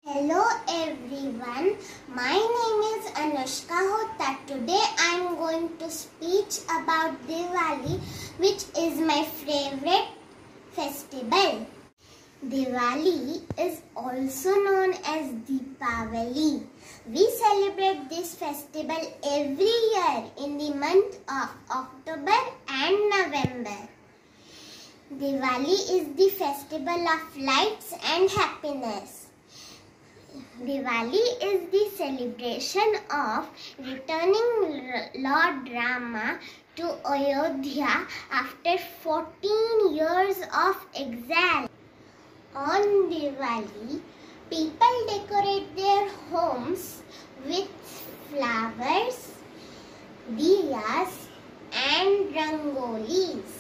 Hello everyone, my name is Anushka Hota. Today I am going to speak about Diwali, which is my favorite festival. Diwali is also known as Deepavali. We celebrate this festival every year in the month of October and November. Diwali is the festival of lights and happiness. Diwali is the celebration of returning Lord Rama to Ayodhya after 14 years of exile. On Diwali, people decorate their homes with flowers, diyas and rangolis.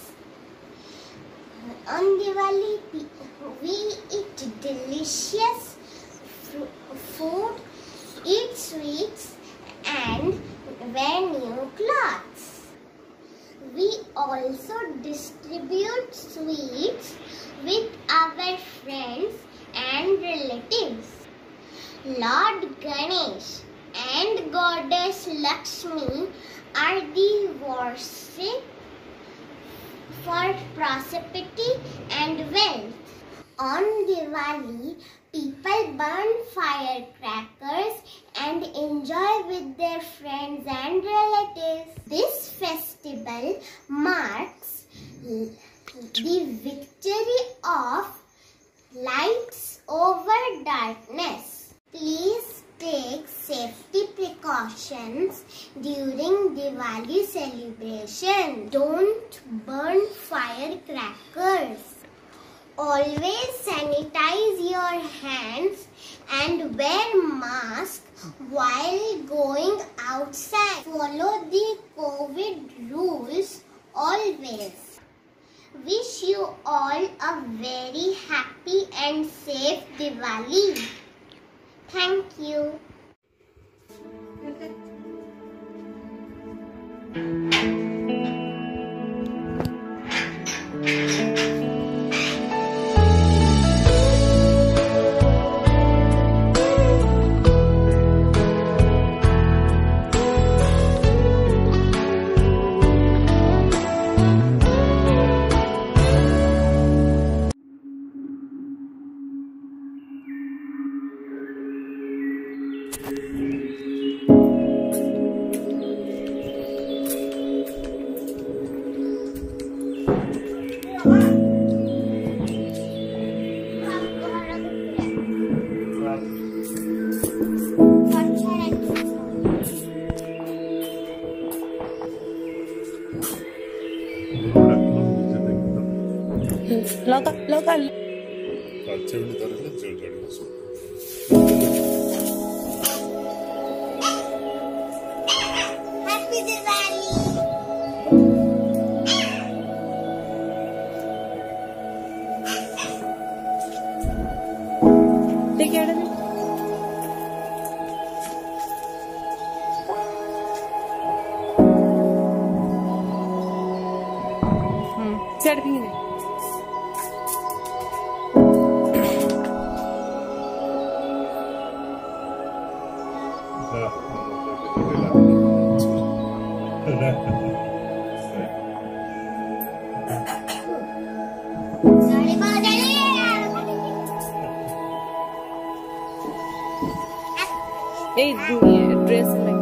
On Diwali, we eat delicious food, eat sweets and wear new clothes. We also distribute sweets with our friends and relatives. Lord Ganesh and Goddess Lakshmi are the worshipped for prosperity and wealth. On Diwali, people burn firecrackers and enjoy with their friends and relatives. This festival marks the victory of lights over darkness. Please take safety precautions during Diwali celebration. Don't burn firecrackers. Always sanitize your hands and wear mask while going outside. Follow the COVID rules always. Wish you all a very happy and safe Diwali. Thank you. Local. Happy Diwali! Take care of it. Start being there. Hey, dress